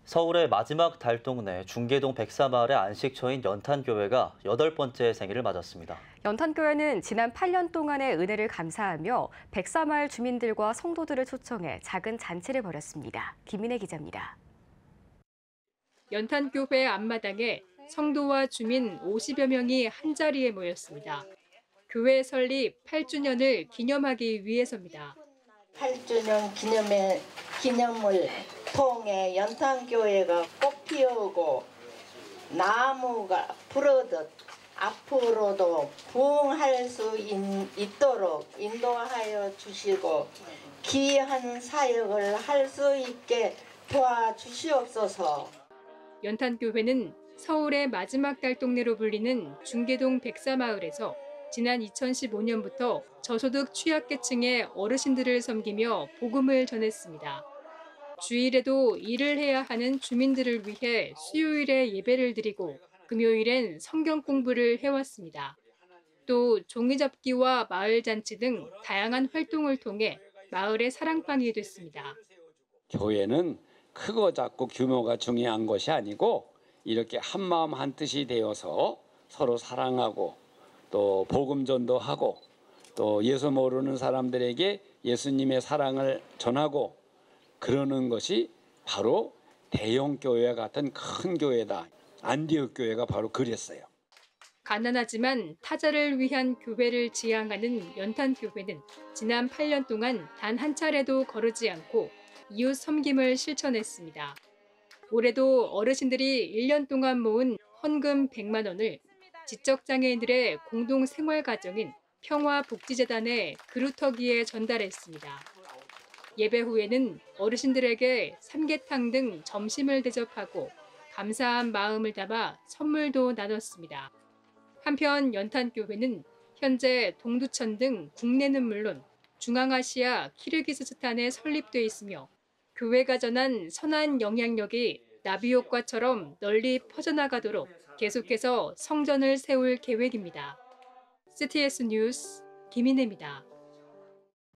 서울의 마지막 달동네 중계동 백사마을의 안식처인 연탄교회가 8번째 생일을 맞았습니다. 연탄교회는 지난 8년 동안의 은혜를 감사하며 백사마을 주민들과 성도들을 초청해 작은 잔치를 벌였습니다. 김인혜 기자입니다. 연탄교회 앞마당에 성도와 주민 50여 명이 한자리에 모였습니다. 교회 설립 8주년을 기념하기 위해서입니다. 8주년 기념을 통해 연탄교회가 꽃 피우고 나무가 부르듯 앞으로도 부흥할 수 있도록 인도하여 주시고 귀한 사역을 할 수 있게 도와주시옵소서. 연탄교회는 서울의 마지막 달동네로 불리는 중계동 백사마을에서 지난 2015년부터 저소득 취약계층의 어르신들을 섬기며 복음을 전했습니다. 주일에도 일을 해야 하는 주민들을 위해 수요일에 예배를 드리고 금요일엔 성경 공부를 해왔습니다. 또 종이접기와 마을잔치 등 다양한 활동을 통해 마을의 사랑방이 됐습니다. 교회는 크고 작고 규모가 중요한 것이 아니고 이렇게 한마음 한뜻이 되어서 서로 사랑하고 또 복음 전도하고 또 예수 모르는 사람들에게 예수님의 사랑을 전하고 그러는 것이 바로 대형 교회 같은 큰 교회다. 안디옥 교회가 바로 그랬어요. 가난하지만 타자를 위한 교회를 지향하는 연탄교회는 지난 8년 동안 단 한 차례도 거르지 않고 이웃 섬김을 실천했습니다. 올해도 어르신들이 1년 동안 모은 헌금 100만 원을 지적장애인들의 공동 생활 가정인 평화복지재단에 그루터기에 전달했습니다. 예배 후에는 어르신들에게 삼계탕 등 점심을 대접하고 감사한 마음을 담아 선물도 나눴습니다. 한편 연탄교회는 현재 동두천 등 국내는 물론 중앙아시아 키르기스스탄에 설립돼 있으며 교회가 전한 선한 영향력이 나비효과처럼 널리 퍼져나가도록 계속해서 성전을 세울 계획입니다. CTS 뉴스 김인혜입니다.